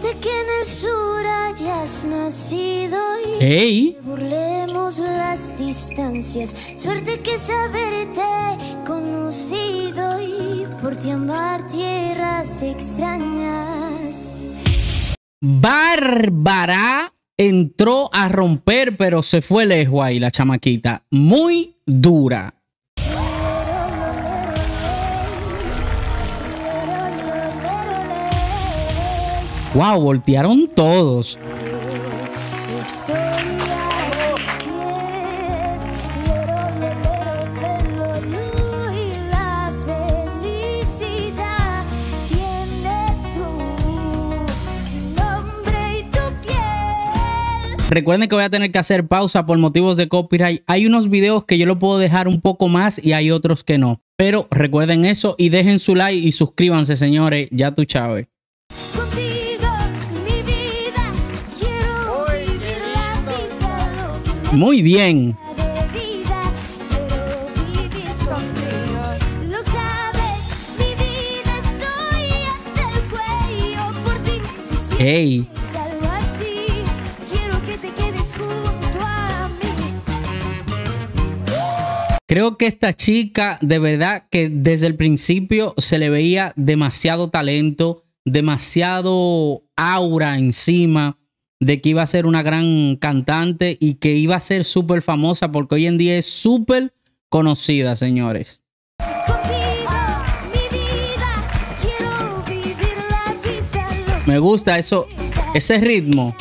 Suerte que en el sur hayas nacido y ¡Ey! burlemos las distancias. Suerte que saberte conocido y por ti amar tierras extrañas. Bárbara entró a romper, pero se fue lejos ahí la chamaquita. Muy dura. Wow, voltearon todos. Estoy a tus pies, y la felicidad tiene tu nombre y tu piel. Recuerden que voy a tener que hacer pausa por motivos de copyright. Hay unos videos que yo lo puedo dejar un poco más y hay otros que no. Pero recuerden eso y dejen su like y suscríbanse, señores. Ya tú, Chávez. Muy bien. Hey. Creo que esta chica, de verdad que desde el principio se le veía demasiado talento, demasiado aura encima de que iba a ser una gran cantante y que iba a ser súper famosa porque hoy en día es súper conocida, señores. Me gusta eso, ese ritmo.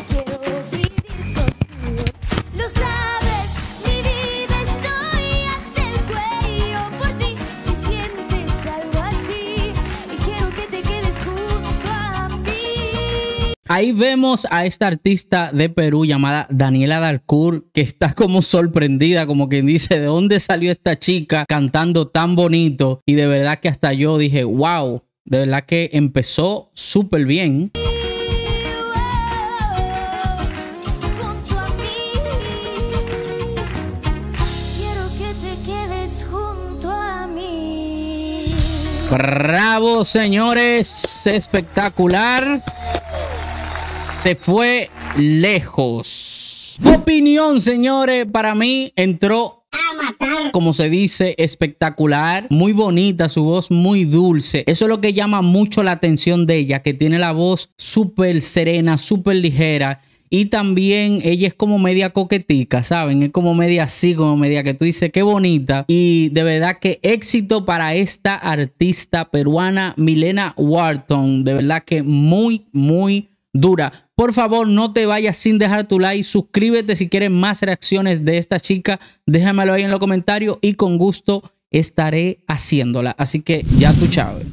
Ahí vemos a esta artista de Perú llamada Daniela Darcourt, que está como sorprendida, como quien dice, ¿de dónde salió esta chica cantando tan bonito? Y de verdad que hasta yo dije, wow, de verdad que empezó súper bien. Bravo, señores, espectacular. Se fue lejos. Opinión, señores, para mí entró a matar, como se dice, espectacular, muy bonita, su voz muy dulce. Eso es lo que llama mucho la atención de ella, que tiene la voz súper serena, súper ligera. Y también ella es como media coquetica, ¿saben? Es como media así, como media que tú dices, qué bonita. Y de verdad que éxito para esta artista peruana, Milena Wharton. De verdad que muy, muy dura. Por favor, no te vayas sin dejar tu like. Suscríbete si quieres más reacciones de esta chica. Déjamelo ahí en los comentarios y con gusto estaré haciéndola. Así que ya tú, chao.